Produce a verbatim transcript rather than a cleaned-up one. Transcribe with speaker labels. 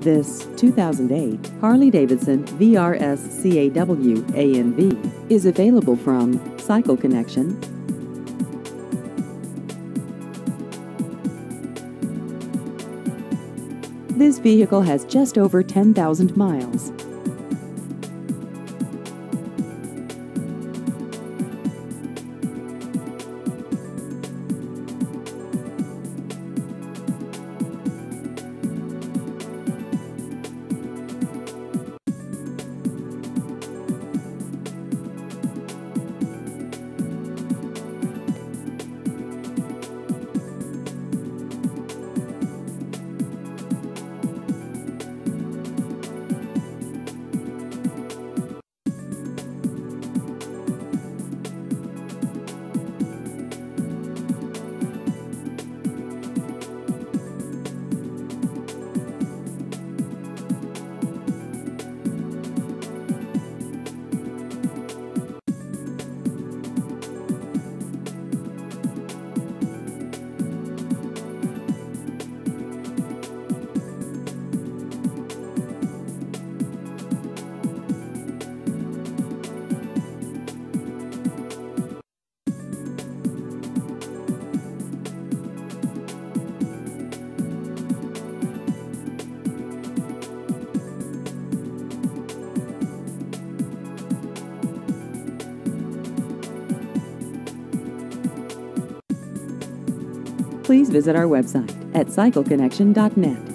Speaker 1: This two thousand eight Harley-Davidson V R S C A W A N V is available from Cycle Connection. This vehicle has just over ten thousand miles. Please visit our website at cycle connection dot net.